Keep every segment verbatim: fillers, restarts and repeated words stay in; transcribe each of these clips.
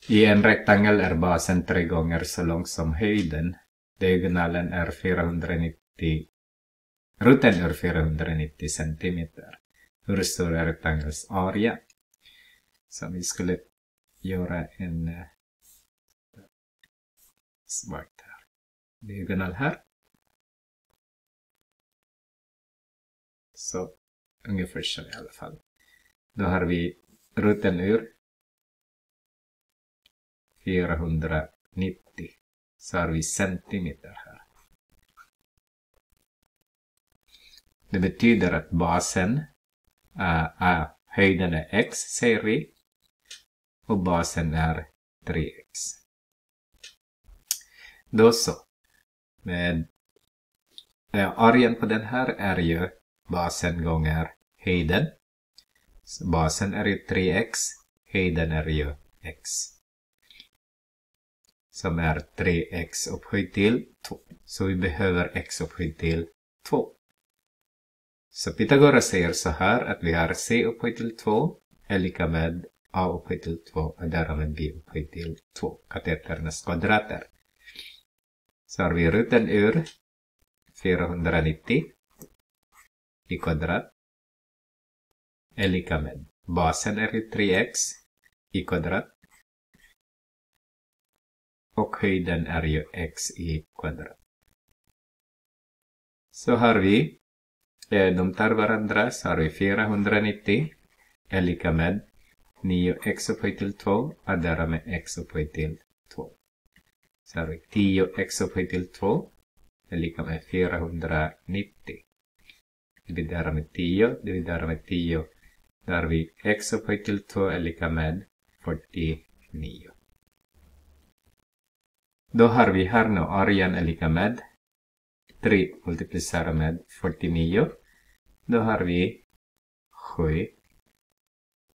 I en rektangel är basen tre gånger så lång som höjden. Diagonalen är fyrahundranittio. Rutan är fyrahundranittio centimeter. Hur stor är rektangels area? Så vi skulle göra en uh, svart här. Diagonal här. Så ungefär så i alla fall. Då har vi rutan ur fyrahundranittio. Så har vi centimeter här. Det betyder att basen är, är höjden är x, säger vi. Och basen är tre x. Då så. Med äh, arean på den här är ju basen gånger höjden. Så basen är ju tre x. Höjden är ju x. Som är tre x upphöjt till två. Så vi behöver x upphöjt till två. Så Pythagoras säger så här att vi har c upphöjt till två är lika med a upphöjt till två och därmed b upphöjt till två. Kateternas kvadrater. Så har vi rutan ur fyrahundranittio i kvadrat är lika med basen är ju tre x i kvadrat. Och höjden är ju x i kvadrat. Så har vi, eh, de tar varandra, så har vi fyrahundranittio är lika med nio x upphöjt till två och därmed x upphöjt till två. Så har vi tio x upphöjt till två är lika med fyrahundranittio. Dividerar med tio, dividerar med tio. Där har vi x upphöjt till två är lika med fyrtionio. Då har vi här nu arean är lika med tre multiplicerat med fyrtionio. Då har vi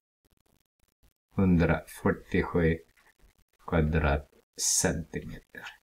sjuhundrafyrtiosju kvadratcentimeter.